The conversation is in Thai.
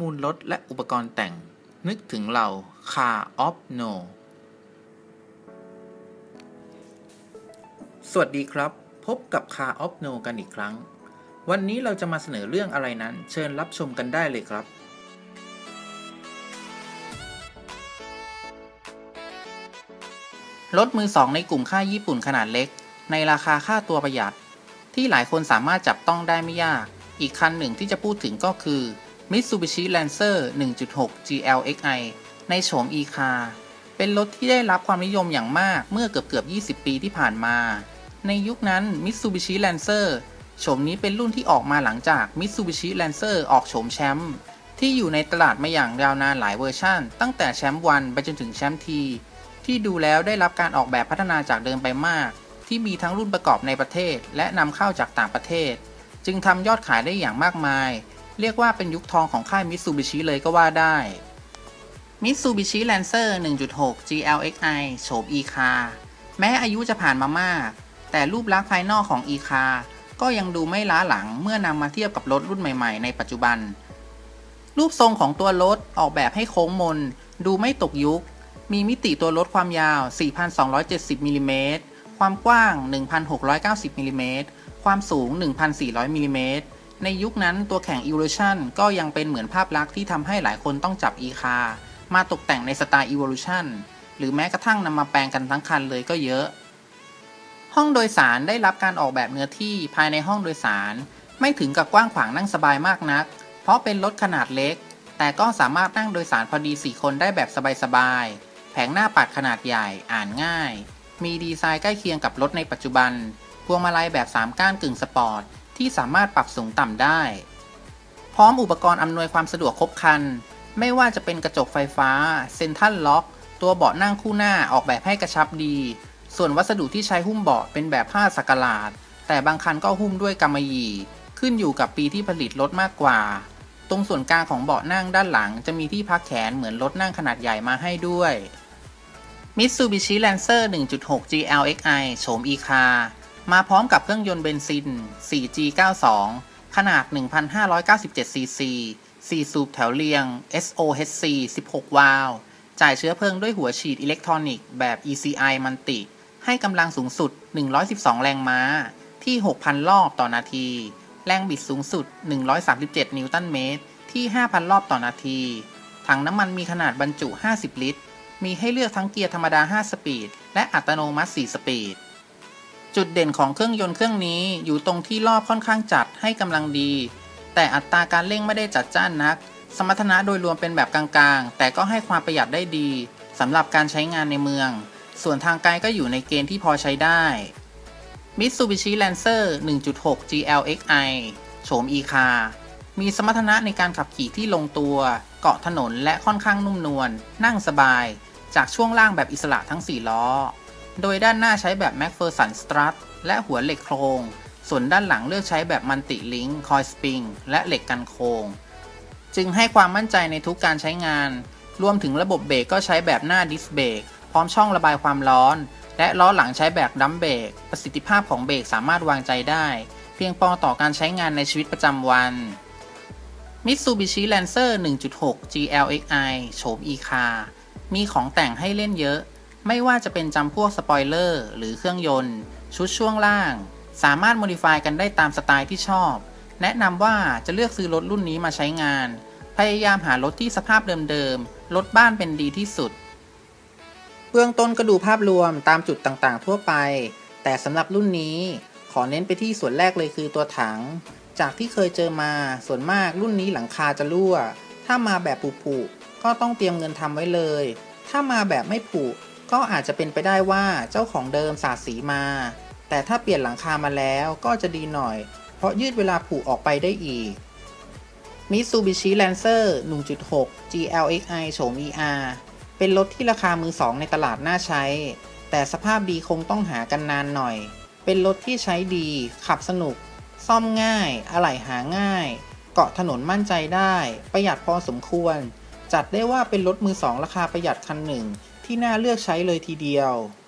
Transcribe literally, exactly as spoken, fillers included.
มูลรถและอุปกรณ์แต่งนึกถึงเรา Car of No สวัสดีครับพบกับ Car of No กันอีกครั้งวันนี้เราจะมาเสนอเรื่องอะไรนั้นเชิญรับชมกันได้เลยครับรถมือสองในกลุ่มค่ายญี่ปุ่นขนาดเล็กในราคาค่าตัวประหยัดที่หลายคนสามารถจับต้องได้ไม่ยากอีกคันหนึ่งที่จะพูดถึงก็คือ Mitsubishi Lancer หนึ่งจุดหก จี แอล เอ็กซ์ ไอ ในโฉม e-car เป็นรถที่ได้รับความนิยมอย่างมากเมื่อเกือบเกือบยี่สิบปีที่ผ่านมาในยุคนั้น Mitsubishi Lancer โฉมนี้เป็นรุ่นที่ออกมาหลังจาก Mitsubishi Lancer ออกโฉมแชมป์ที่อยู่ในตลาดมาอย่างยาวนานหลายเวอร์ชันตั้งแต่แชมป์วันไปจนถึงแชมป์ทีที่ดูแล้วได้รับการออกแบบพัฒนาจากเดิมไปมากที่มีทั้งรุ่นประกอบในประเทศและนำเข้าจากต่างประเทศจึงทำยอดขายได้อย่างมากมายเรียกว่าเป็นยุคทองของค่าย Mitsubishi เลยก็ว่าได้ Mitsubishi Lancer หนึ่งจุดหก จี แอล เอ็กซ์ ไอ โฉม e-car แม้อายุจะผ่านมามากแต่รูปลักษณ์ภายนอกของ e-car ก็ยังดูไม่ล้าหลังเมื่อนำมาเทียบกับรถรุ่นใหม่ๆในปัจจุบันรูปทรงของตัวรถออกแบบให้โค้งมนดูไม่ตกยุคมีมิติตัวรถความยาว สี่พันสองร้อยเจ็ดสิบ มิลลิเมตรความกว้าง หนึ่งพันหกร้อยเก้าสิบ มิลลิเมตรความสูง หนึ่งพันสี่ร้อย มิลลิเมตรในยุคนั้นตัวแข่ง Evolution ก็ยังเป็นเหมือนภาพลักษณ์ที่ทำให้หลายคนต้องจับ e-car มาตกแต่งในสไตล์ Evolution หรือแม้กระทั่งนำมาแปลงกันทั้งคันเลยก็เยอะห้องโดยสารได้รับการออกแบบเนื้อที่ภายในห้องโดยสารไม่ถึงกับกว้างขวางนั่งสบายมากนักเพราะเป็นรถขนาดเล็กแต่ก็สามารถนั่งโดยสารพอดีสี่คนได้แบบสบายๆแผงหน้าปัดขนาดใหญ่อ่านง่ายมีดีไซน์ใกล้เคียงกับรถในปัจจุบันพวงมาลัยแบบสามก้านกึ่งสปอร์ตที่สามารถปรับสูงต่ำได้พร้อมอุปกรณ์อำนวยความสะดวกครบครันไม่ว่าจะเป็นกระจกไฟฟ้าเซ็นทรัลล็อกตัวเบาะนั่งคู่หน้าออกแบบให้กระชับดีส่วนวัสดุที่ใช้หุ้มเบาะเป็นแบบผ้าสักหลาดแต่บางคันก็หุ้มด้วยกำมะหยี่ขึ้นอยู่กับปีที่ผลิตรถมากกว่าตรงส่วนกลางของเบาะนั่งด้านหลังจะมีที่พักแขนเหมือนรถนั่งขนาดใหญ่มาให้ด้วย Mitsubishi Lancer หนึ่งจุดหก จี แอล เอ็กซ์ ไอ โฉม e-car มาพร้อมกับเครื่องยนต์เบนซิน โฟร์ จี เก้าสิบสอง ขนาด หนึ่งพันห้าร้อยเก้าสิบเจ็ด ซี ซี สี่ สูบแถวเรียง เอส โอ เอช ซี สิบหก วาล์วจ่ายเชื้อเพลิงด้วยหัวฉีดอิเล็กทรอนิกส์แบบ อี ซี ไอ มันติให้กำลังสูงสุดหนึ่งร้อยสิบสองแรงม้าที่ หกพัน รอบต่อนาทีแรงบิดสูงสุดหนึ่งร้อยสามสิบเจ็ดนิวตันเมตรที่ ห้าพัน รอบต่อนาทีถังน้ำมันมีขนาดบรรจุห้าสิบลิตรมีให้เลือกทั้งเกียร์ธรรมดาห้าสปีดและอัตโนมัติสี่สปีดจุดเด่นของเครื่องยนต์เครื่องนี้อยู่ตรงที่รอบค่อนข้างจัดให้กำลังดีแต่อัตราการเร่งไม่ได้จัดจ้านนักสมรรถนะโดยรวมเป็นแบบกลางๆแต่ก็ให้ความประหยัดได้ดีสำหรับการใช้งานในเมืองส่วนทางไกลก็อยู่ในเกณฑ์ที่พอใช้ได้ Mitsubishi Lancer หนึ่งจุดหก จี แอล เอ็กซ์ ไอ โฉม e-car มีสมรรถนะในการขับขี่ที่ลงตัวเกาะถนนและค่อนข้างนุ่มนวลนั่งสบายจากช่วงล่างแบบอิสระทั้งสี่ล้อโดยด้านหน้าใช้แบบ McPherson Strut และหัวเหล็กโครงส่วนด้านหลังเลือกใช้แบบมันติลิงค์คอยสปริงและเหล็กกันโค้งจึงให้ความมั่นใจในทุกการใช้งานรวมถึงระบบเบรกก็ใช้แบบหน้าดิสเบรกพร้อมช่องระบายความร้อนและล้อหลังใช้แบบดัมเบรกประสิทธิภาพของเบรกสามารถวางใจได้เพียงพอต่อการใช้งานในชีวิตประจำวัน Mitsubishi Lancer หนึ่งจุดหก จี แอล เอ็กซ์ ไอ โฉม e-car มีของแต่งให้เล่นเยอะไม่ว่าจะเป็นจำพวกสปอยเลอร์หรือเครื่องยนต์ชุดช่วงล่างสามารถโมดิฟายกันได้ตามสไตล์ที่ชอบแนะนำว่าจะเลือกซื้อรถรุ่นนี้มาใช้งานพยายามหารถที่สภาพเดิมๆรถบ้านเป็นดีที่สุดเบื้องต้นก็ดูภาพรวมตามจุดต่างๆทั่วไปแต่สำหรับรุ่นนี้ขอเน้นไปที่ส่วนแรกเลยคือตัวถังจากที่เคยเจอมาส่วนมากรุ่นนี้หลังคาจะรั่วถ้ามาแบบผุๆก็ต้องเตรียมเงินทำไว้เลยถ้ามาแบบไม่ผุก็อาจจะเป็นไปได้ว่าเจ้าของเดิมสาดสีมาแต่ถ้าเปลี่ยนหลังคามาแล้วก็จะดีหน่อยเพราะยืดเวลาผุออกไปได้อีก Mitsubishi Lancer หนึ่งจุดหก จี แอล เอ็กซ์ ไอ โฉม อี อาร์ เป็นรถที่ราคามือสองในตลาดน่าใช้แต่สภาพดีคงต้องหากันนานหน่อยเป็นรถที่ใช้ดีขับสนุกซ่อมง่ายอะไหล่หาง่ายเกาะถนนมั่นใจได้ประหยัดพอสมควรจัดได้ว่าเป็นรถมือสองราคาประหยัดคันหนึ่งที่น่าเลือกใช้เลยทีเดียว